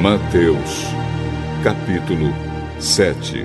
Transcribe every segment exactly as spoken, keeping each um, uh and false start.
Mateus, capítulo sete.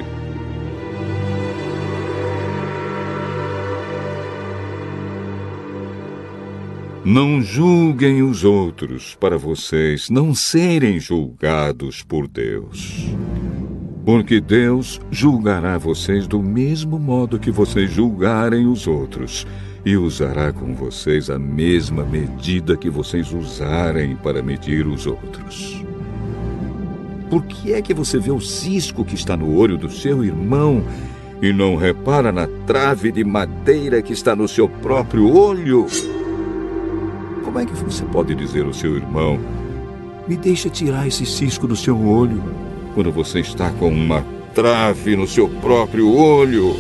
Não julguem os outros para vocês não serem julgados por Deus. Porque Deus julgará vocês do mesmo modo que vocês julgarem os outros, e usará com vocês a mesma medida que vocês usarem para medir os outros. Por que é que você vê o cisco que está no olho do seu irmão e não repara na trave de madeira que está no seu próprio olho? Como é que você pode dizer ao seu irmão: me deixa tirar esse cisco do seu olho, quando você está com uma trave no seu próprio olho?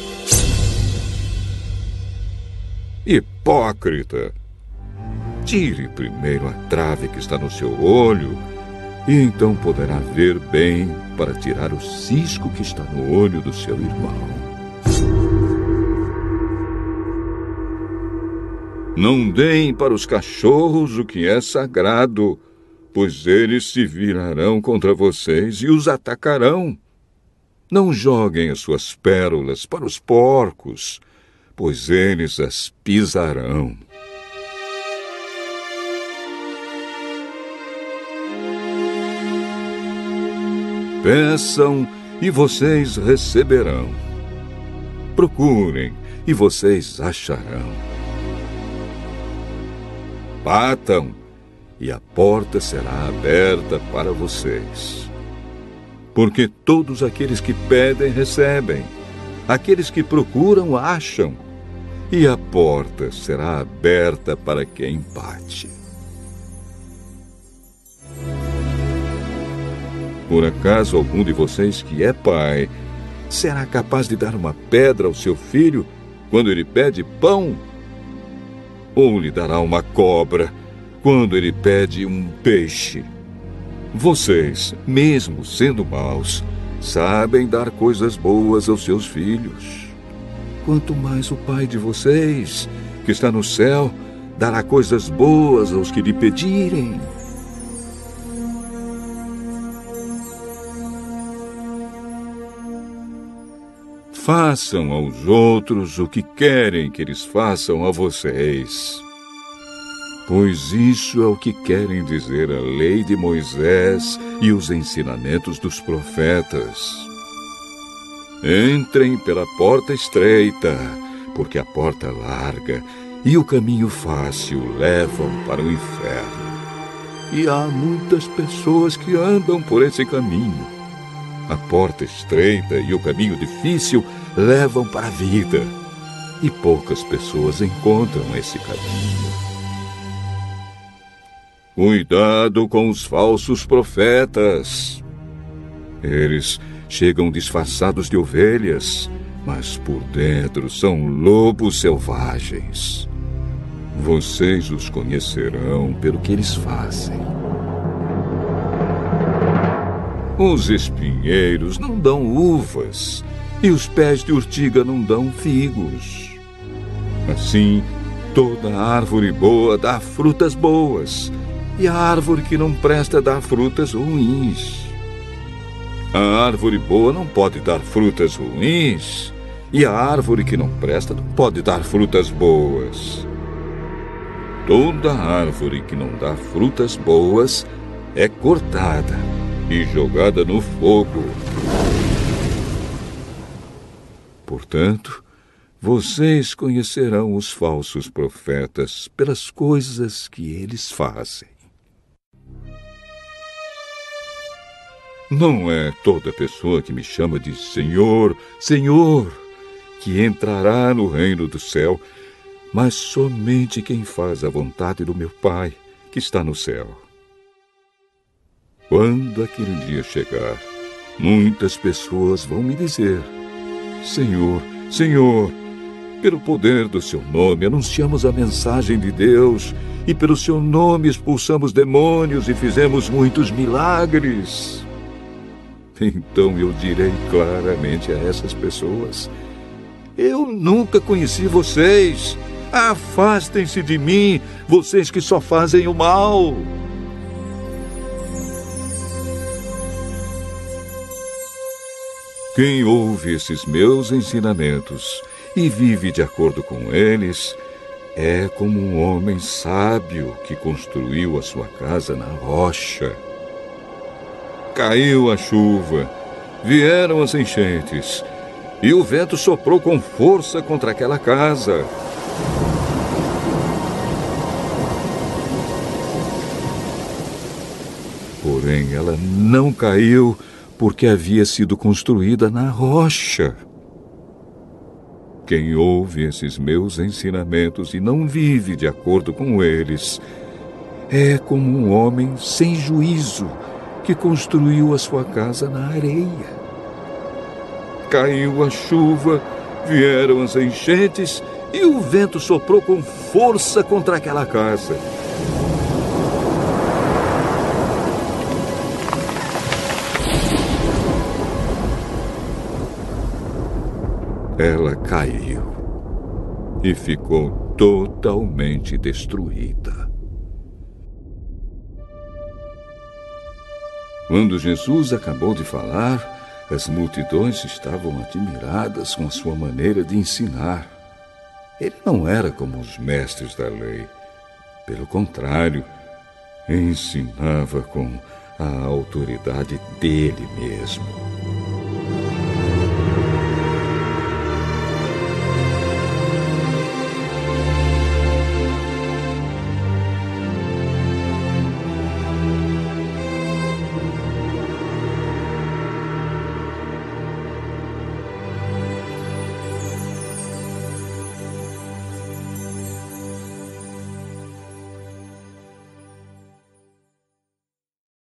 Hipócrita! Tire primeiro a trave que está no seu olho, e então poderá ver bem para tirar o cisco que está no olho do seu irmão. Não deem para os cachorros o que é sagrado, pois eles se virarão contra vocês e os atacarão. Não joguem as suas pérolas para os porcos, pois eles as pisarão. Peçam e vocês receberão. Procurem e vocês acharão. Batam e a porta será aberta para vocês. Porque todos aqueles que pedem, recebem. Aqueles que procuram, acham. E a porta será aberta para quem bate. Por acaso algum de vocês que é pai será capaz de dar uma pedra ao seu filho quando ele pede pão? Ou lhe dará uma cobra quando ele pede um peixe? Vocês, mesmo sendo maus, sabem dar coisas boas aos seus filhos. Quanto mais o Pai de vocês, que está no céu, dará coisas boas aos que lhe pedirem. Façam aos outros o que querem que eles façam a vocês, pois isso é o que querem dizer a lei de Moisés e os ensinamentos dos profetas. Entrem pela porta estreita, porque a porta larga e o caminho fácil levam para o inferno. E há muitas pessoas que andam por esse caminho. A porta estreita e o caminho difícil levam para a vida, e poucas pessoas encontram esse caminho. Cuidado com os falsos profetas. Eles chegam disfarçados de ovelhas, mas por dentro são lobos selvagens. Vocês os conhecerão pelo que eles fazem. Os espinheiros não dão uvas, e os pés de urtiga não dão figos. Assim, toda árvore boa dá frutas boas, e a árvore que não presta dá frutas ruins. A árvore boa não pode dar frutas ruins, e a árvore que não presta não pode dar frutas boas. Toda árvore que não dá frutas boas é cortada e jogada no fogo. Portanto, vocês conhecerão os falsos profetas pelas coisas que eles fazem. Não é toda pessoa que me chama de Senhor, Senhor, que entrará no reino do céu, mas somente quem faz a vontade do meu Pai, que está no céu. Quando aquele dia chegar, muitas pessoas vão me dizer: Senhor, Senhor, pelo poder do seu nome anunciamos a mensagem de Deus, e pelo seu nome expulsamos demônios e fizemos muitos milagres. Então eu direi claramente a essas pessoas: eu nunca conheci vocês. Afastem-se de mim, vocês que só fazem o mal. Quem ouve esses meus ensinamentos e vive de acordo com eles é como um homem sábio que construiu a sua casa na rocha. Caiu a chuva, vieram as enchentes, e o vento soprou com força contra aquela casa. Porém, ela não caiu porque havia sido construída na rocha. Quem ouve esses meus ensinamentos e não vive de acordo com eles é como um homem sem juízo que construiu a sua casa na areia. Caiu a chuva, vieram as enchentes e o vento soprou com força contra aquela casa. Ela caiu e ficou totalmente destruída. Quando Jesus acabou de falar, as multidões estavam admiradas com a sua maneira de ensinar. Ele não era como os mestres da lei. Pelo contrário, ensinava com a autoridade dele mesmo.